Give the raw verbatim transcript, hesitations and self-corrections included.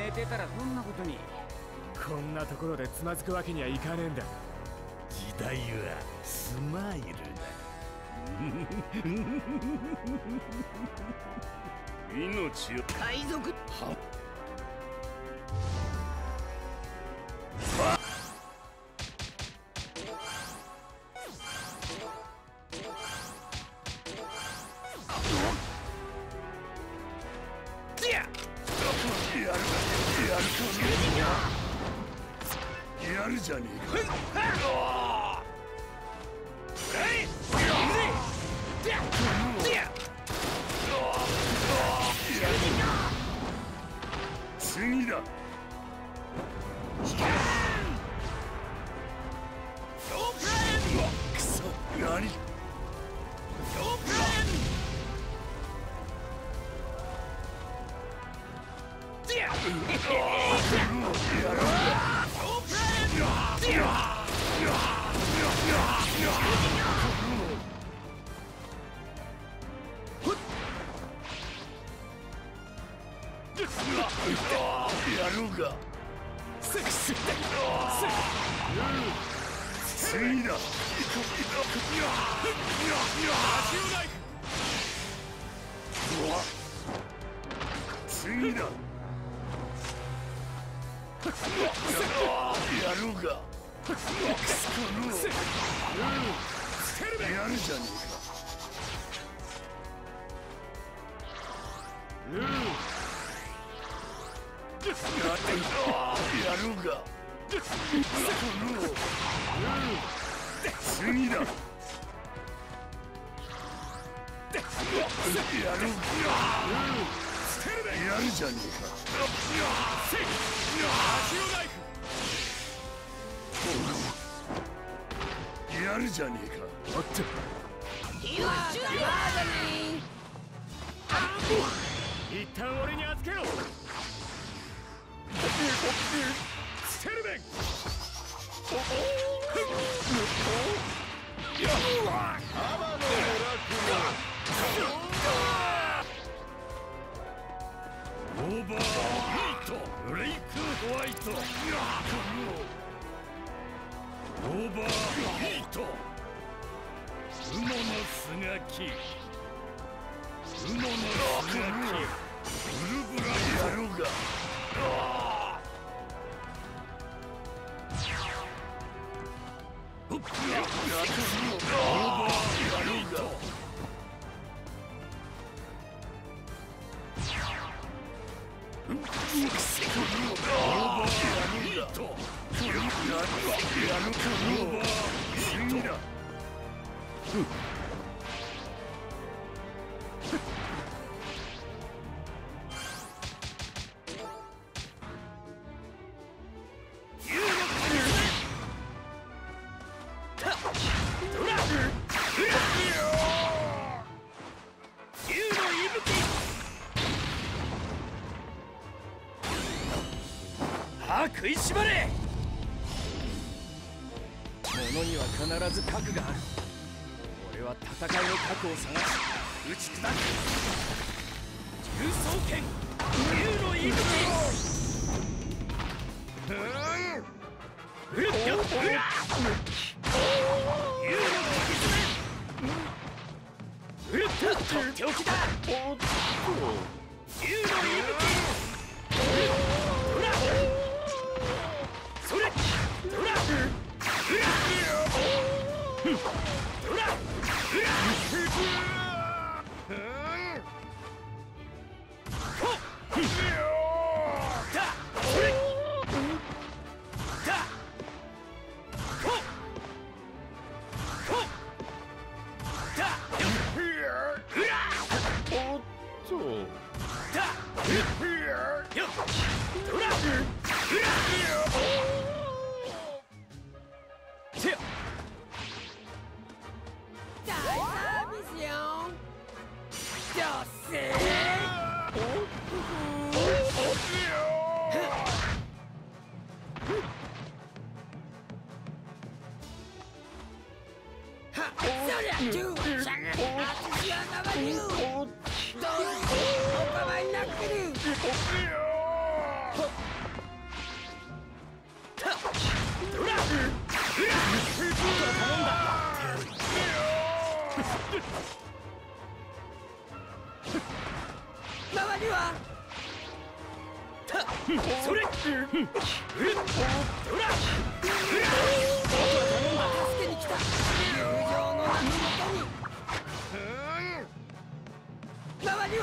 めてたらどんなことに。 こんなところでつまずくわけにはいかねえんだ。 時代はスマイルだ。命を海賊はやるじゃねえか。次だ。くそ、何？やろうか。次だ。次だ。やろうか。やるじゃねえか。やろうか。次だ。やろうか。やるじゃねえか。やるじゃねえか。 おっと。一旦俺に預けろ。ステルベン。オーバーヒートブレイクホワイト。オーバーヒート雲のすがき。雲のすがきブルブラやろうが。オーバーやろうが。オーバーヒートやるか。オーバーヒートだ。食いしばれ。物には必ず核がある。俺は戦いの核を探し打ち砕く。重装剣竜の息吹。うっよっ竜の息爪。うっとっておきだ。竜の息吹。 どら頼んだ周りはそれどら助けに来た。友情の名のもとに周りは